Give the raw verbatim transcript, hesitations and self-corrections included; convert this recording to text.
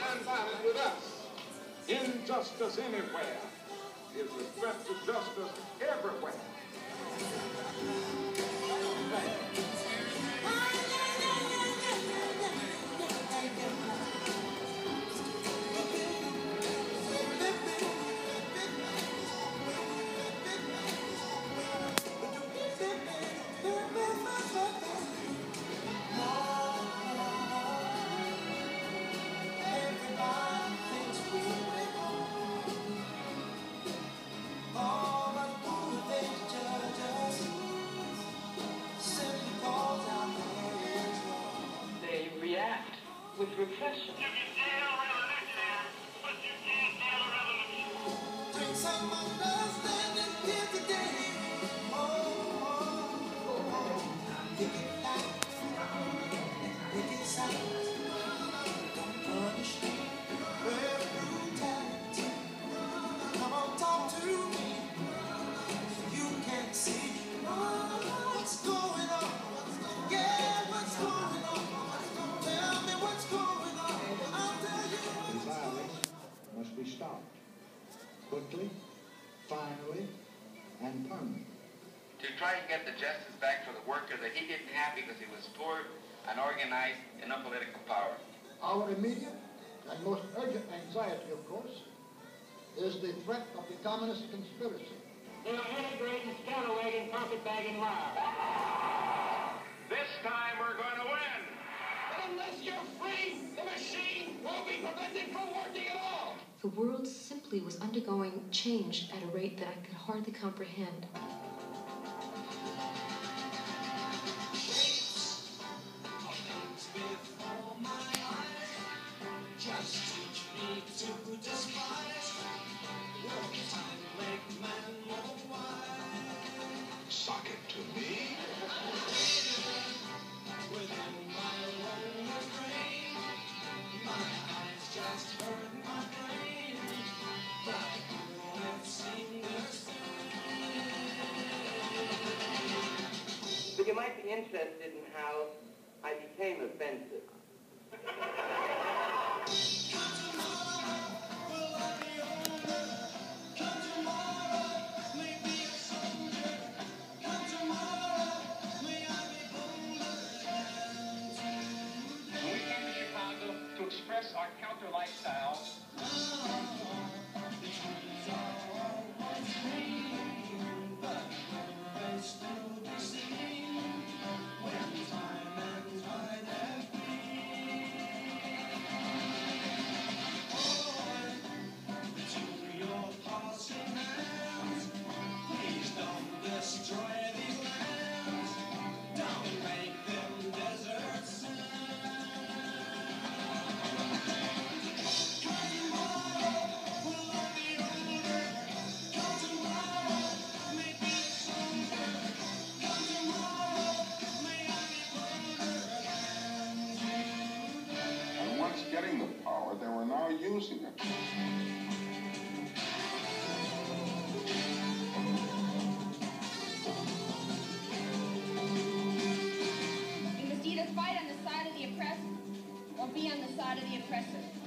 stand silent with us. Injustice anywhere is the threat to justice everywhere. With repression. You can nail a revolution, but you can't nail a revolution. Bring some understanding here today. Oh, oh, oh, oh. Pick it out, pick it sound. Don't punish me with brutality. Come on, talk to me so you can see what's going on. Yeah, what's going on? Tell me what's going on. I'll tell you what's going on. Must be stopped quickly, finally, and permanently. To try and get the justice back for the worker that he didn't have because he was poor, unorganized, and no political power. Our immediate and most urgent anxiety, of course, is the threat of the communist conspiracy. They are integrating, scalawagging, carpetbagging lies. This time we're going to win. But unless you're free, the machine won't be prevented from working at all. The world simply was undergoing change at a rate that I could hardly comprehend. Sock it to me. But you might be interested in how I became offensive. When we came to Chicago to express our counter lifestyles, Getting the power, they were now using it. You must either fight on the side of the oppressed or be on the side of the oppressor.